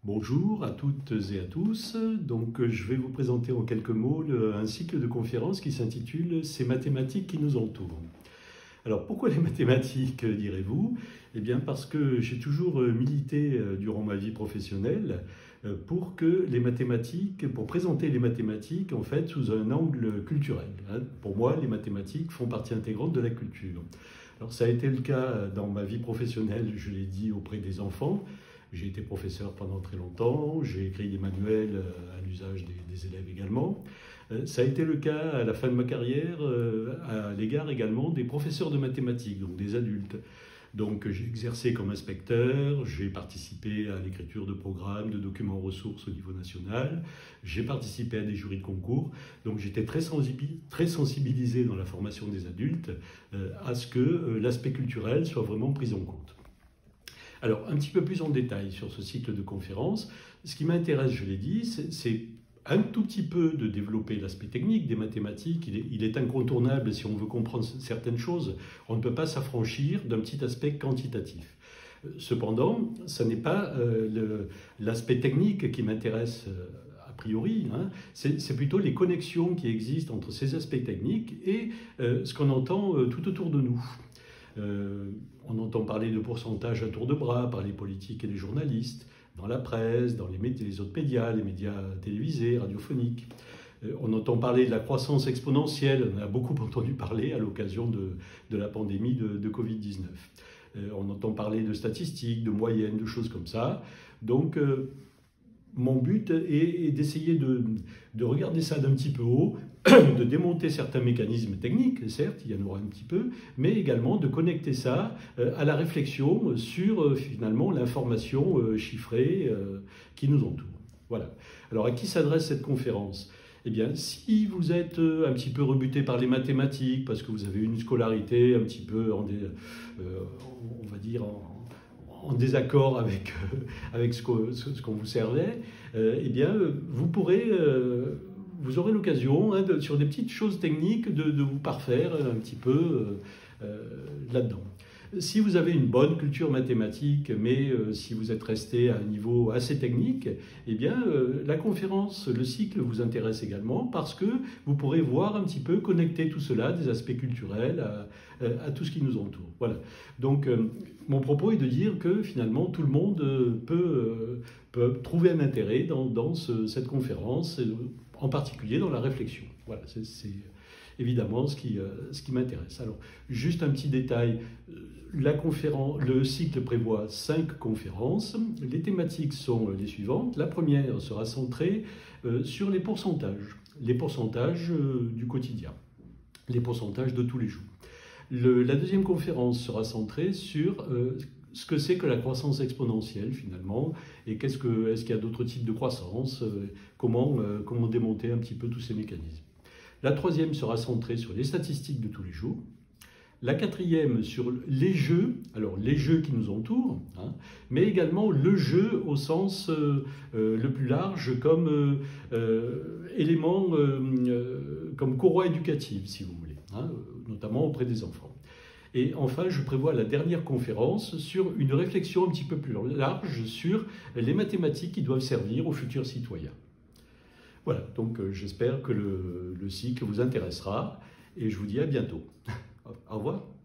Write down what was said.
Bonjour à toutes et à tous. Je vais vous présenter en quelques mots un cycle de conférences qui s'intitule « Ces mathématiques qui nous entourent ». Alors pourquoi les mathématiques, direz-vous? Eh bien parce que j'ai toujours milité durant ma vie professionnelle pour présenter les mathématiques en fait sous un angle culturel. Pour moi, les mathématiques font partie intégrante de la culture. Alors ça a été le cas dans ma vie professionnelle, je l'ai dit, auprès des enfants. J'ai été professeur pendant très longtemps, j'ai écrit des manuels à l'usage des élèves également. Ça a été le cas à la fin de ma carrière à l'égard également des professeurs de mathématiques, donc des adultes. Donc j'ai exercé comme inspecteur, j'ai participé à l'écriture de programmes, de documents ressources au niveau national, j'ai participé à des jurys de concours, donc j'étais très sensibilisé dans la formation des adultes à ce que l'aspect culturel soit vraiment pris en compte. Alors, un petit peu plus en détail sur ce cycle de conférences, ce qui m'intéresse, je l'ai dit, c'est un tout petit peu de développer l'aspect technique des mathématiques. Il est incontournable si on veut comprendre certaines choses. On ne peut pas s'affranchir d'un petit aspect quantitatif. Cependant, ce n'est pas l'aspect technique qui m'intéresse a priori, c'est plutôt les connexions qui existent entre ces aspects techniques et ce qu'on entend tout autour de nous. On entend parler de pourcentage à tour de bras par les politiques et les journalistes, dans la presse, dans les autres médias, les médias télévisés, radiophoniques. On entend parler de la croissance exponentielle, on a beaucoup entendu parler à l'occasion de la pandémie de Covid-19. On entend parler de statistiques, de moyennes, de choses comme ça. Donc, mon but est d'essayer de regarder ça d'un petit peu haut, de démonter certains mécanismes techniques, certes, il y en aura un petit peu, mais également de connecter ça à la réflexion sur finalement l'information chiffrée qui nous entoure. Voilà. Alors à qui s'adresse cette conférence? Eh bien, si vous êtes un petit peu rebuté par les mathématiques, parce que vous avez une scolarité un petit peu, on va dire, en désaccord avec ce qu'on vous servait, eh bien, vous aurez l'occasion, sur des petites choses techniques, de vous parfaire un petit peu là-dedans. Si vous avez une bonne culture mathématique, mais si vous êtes resté à un niveau assez technique, eh bien, la conférence, le cycle vous intéresse également parce que vous pourrez voir un petit peu, connecter tout cela, des aspects culturels, à tout ce qui nous entoure. Voilà. Donc, mon propos est de dire que finalement, tout le monde peut trouver un intérêt dans cette conférence, en particulier dans la réflexion. Voilà, c'est évidemment ce qui m'intéresse. Alors, juste un petit détail, le cycle prévoit 5 conférences. Les thématiques sont les suivantes. La première sera centrée sur les pourcentages du quotidien, les pourcentages de tous les jours. La deuxième conférence sera centrée sur ce que c'est que la croissance exponentielle finalement, et est-ce qu'il y a d'autres types de croissance, comment démonter un petit peu tous ces mécanismes. La troisième sera centrée sur les statistiques de tous les jours. La quatrième sur les jeux, alors les jeux qui nous entourent, mais également le jeu au sens le plus large comme élément, comme courroie éducative si vous voulez, notamment auprès des enfants. Et enfin, je prévois la dernière conférence sur une réflexion un petit peu plus large sur les mathématiques qui doivent servir aux futurs citoyens. Voilà, donc j'espère que le cycle vous intéressera et je vous dis à bientôt. Au revoir.